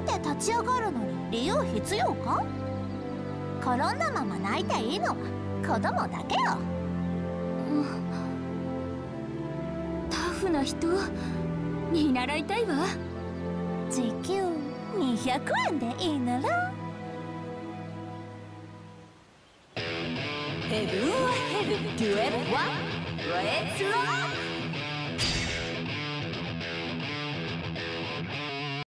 て立ち上がるのに理由必要か？転んだまま泣いていいのは子供だけよ。 タフな人見習いたいわ。 時給200円でいいなら。 ヘブンはヘブンデュエル1レッツロック。